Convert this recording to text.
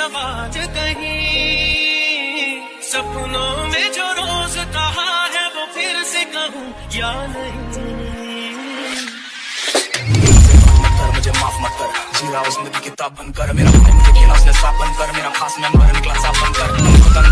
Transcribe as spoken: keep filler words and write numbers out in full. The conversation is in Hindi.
समाज कहीं, सपनों में जो रोज कहा है वो फिर से कहूँ या नहीं। मुझे माफ मत कर, जी रहा हूँ जिंदगी किताब बनकर, मेरा भाई मुझे खेला उसने साफ बनकर, मेरा खास मेंबर निकला साफ बनकर।